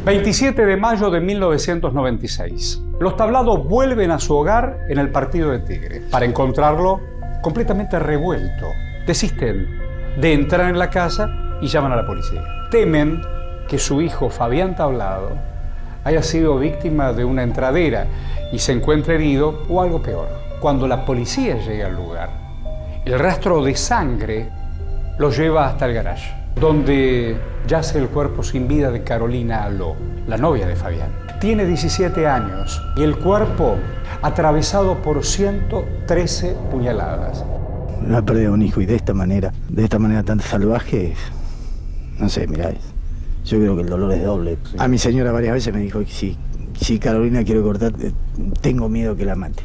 27 de mayo de 1996. Los Tablado vuelven a su hogar en el partido de Tigre para encontrarlo completamente revuelto. Desisten de entrar en la casa y llaman a la policía. Temen que su hijo Fabián Tablado haya sido víctima de una entradera y se encuentre herido o algo peor. Cuando la policía llega al lugar, el rastro de sangre los lleva hasta el garage, donde yace el cuerpo sin vida de Carolina Aló, la novia de Fabián. Tiene 17 años y el cuerpo atravesado por 113 puñaladas. No he perdido un hijo y de esta manera tan salvaje, no sé, mirá, yo creo que el dolor es doble. A mi señora varias veces me dijo que si Carolina quiere cortar, tengo miedo que la mate.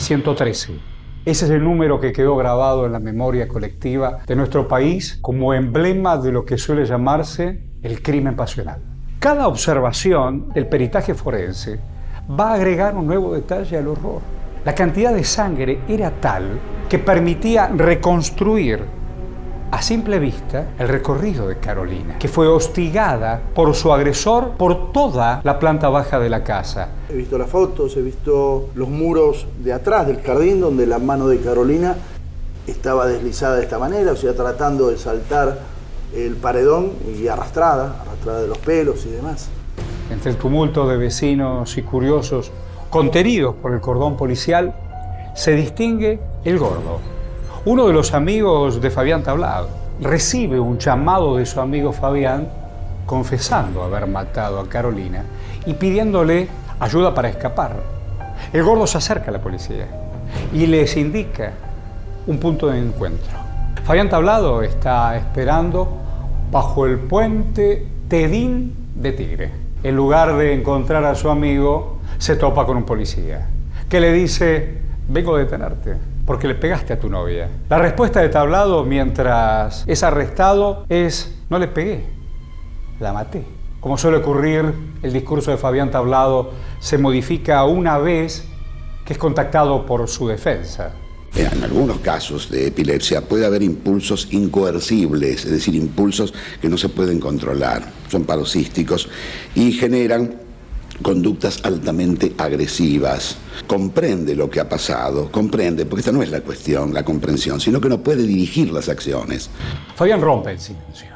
113. Ese es el número que quedó grabado en la memoria colectiva de nuestro país como emblema de lo que suele llamarse el crimen pasional. Cada observación del peritaje forense va a agregar un nuevo detalle al horror. La cantidad de sangre era tal que permitía reconstruir a simple vista el recorrido de Carolina, que fue hostigada por su agresor por toda la planta baja de la casa. He visto las fotos, he visto los muros de atrás del jardín donde la mano de Carolina estaba deslizada de esta manera, o sea, tratando de saltar el paredón y arrastrada de los pelos y demás. Entre el tumulto de vecinos y curiosos contenidos por el cordón policial, se distingue el Gordo, uno de los amigos de Fabián Tablado. Recibe un llamado de su amigo Fabián confesando haber matado a Carolina y pidiéndole ayuda para escapar. El Gordo se acerca a la policía y les indica un punto de encuentro. Fabián Tablado está esperando bajo el puente Tedín de Tigre. En lugar de encontrar a su amigo, se topa con un policía que le dice: vengo a detenerte porque le pegaste a tu novia. La respuesta de Tablado mientras es arrestado es: no le pegué, la maté. Como suele ocurrir, el discurso de Fabián Tablado se modifica una vez que es contactado por su defensa. En algunos casos de epilepsia puede haber impulsos incoercibles, es decir, impulsos que no se pueden controlar, son paroxísticos y generan conductas altamente agresivas. Comprende lo que ha pasado, comprende, porque esta no es la cuestión, la comprensión, sino que no puede dirigir las acciones. Fabián rompe el silencio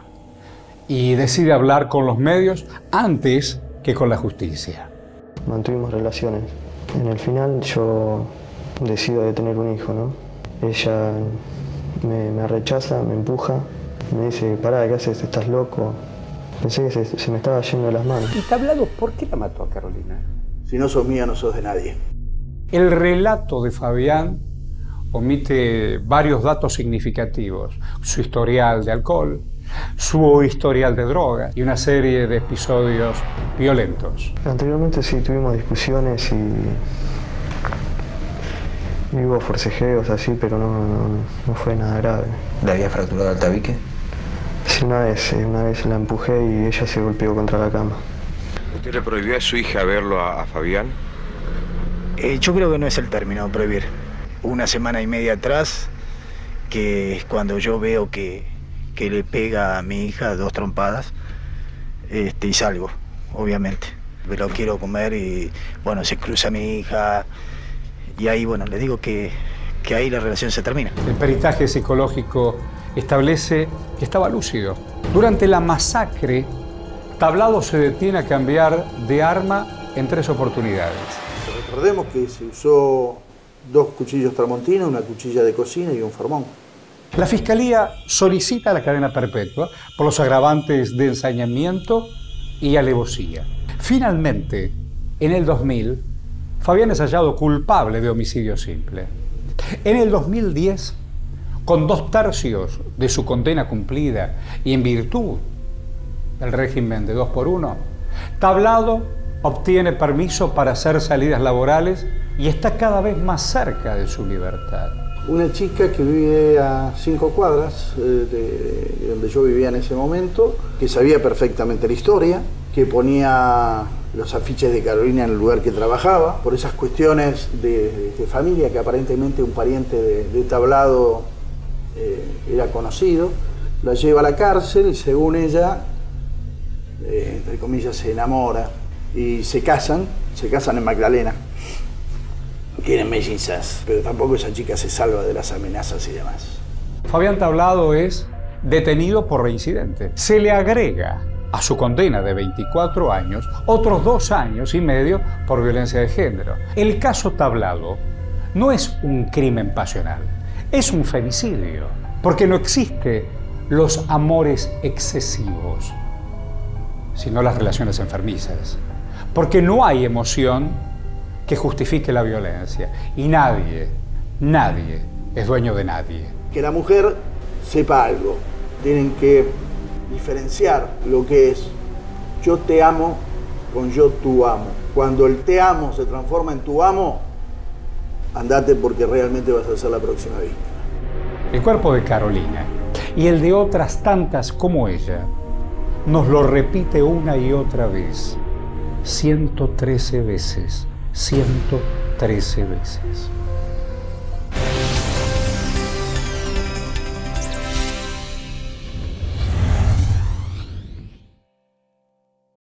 y decide hablar con los medios antes que con la justicia. Mantuvimos relaciones. En el final yo decido de tener un hijo, ¿no? Ella me rechaza, me empuja, me dice: pará, ¿qué haces? ¿Estás loco? Pensé que se me estaba yendo de las manos. ¿Y Tablado por qué la mató a Carolina? Si no sos mía, no sos de nadie. El relato de Fabián omite varios datos significativos: su historial de alcohol, su historial de droga y una serie de episodios violentos. Anteriormente sí tuvimos discusiones y hubo forcejeos así, pero no fue nada grave. ¿Le había fracturado el tabique? Sí, una vez la empujé y ella se golpeó contra la cama. ¿Usted le prohibió a su hija verlo a Fabián? Yo creo que no es el término prohibir. Una semana y media atrás, que es cuando yo veo que le pega a mi hija 2 trompadas, y salgo, obviamente. Me lo quiero comer y, bueno, se cruza mi hija y ahí, bueno, le digo que ahí la relación se termina. El peritaje psicológico establece que estaba lúcido. Durante la masacre, Tablado se detiene a cambiar de arma en 3 oportunidades. Recordemos que se usó 2 cuchillos Tramontina, una cuchilla de cocina y un formón. La Fiscalía solicita la cadena perpetua por los agravantes de ensañamiento y alevosía. Finalmente, en el 2000, Fabián es hallado culpable de homicidio simple. En el 2010, con 2/3 de su condena cumplida y en virtud del régimen de 2x1, Tablado obtiene permiso para hacer salidas laborales y está cada vez más cerca de su libertad. Una chica que vive a 5 cuadras de donde yo vivía en ese momento, que sabía perfectamente la historia, que ponía los afiches de Carolina en el lugar que trabajaba, por esas cuestiones de familia, que aparentemente un pariente de Tablado era conocido, la lleva a la cárcel y según ella, entre comillas, se enamora y se casan en Magdalena. Tienen mellizas, pero tampoco esa chica se salva de las amenazas y demás. Fabián Tablado es detenido por reincidente. Se le agrega a su condena de 24 años otros 2 años y medio por violencia de género. El caso Tablado no es un crimen pasional, es un femicidio, porque no existe los amores excesivos, sino las relaciones enfermizas, porque no hay emoción que justifique la violencia y nadie es dueño de nadie. Que la mujer sepa algo, tienen que diferenciar lo que es yo te amo con yo tú amo. Cuando el te amo se transforma en tu amo, andate porque realmente vas a ser la próxima víctima. El cuerpo de Carolina y el de otras tantas como ella nos lo repite una y otra vez, 113 veces, 113 veces.